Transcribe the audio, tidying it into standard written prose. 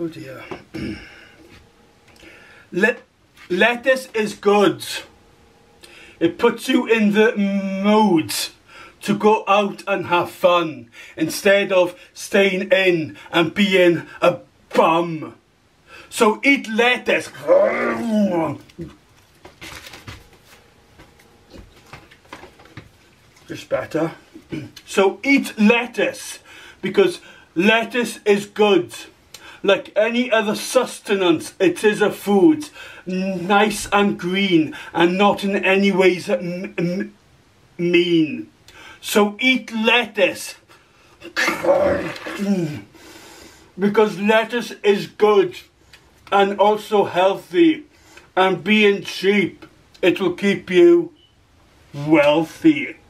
Oh dear. Lettuce is good. It puts you in the mood to go out and have fun instead of staying in and being a bum. So eat lettuce. Just better. So eat lettuce because lettuce is good. Like any other sustenance, it is a food, nice and green and not in any ways mean. So eat lettuce because lettuce is good and also healthy, and being cheap, it will keep you wealthy.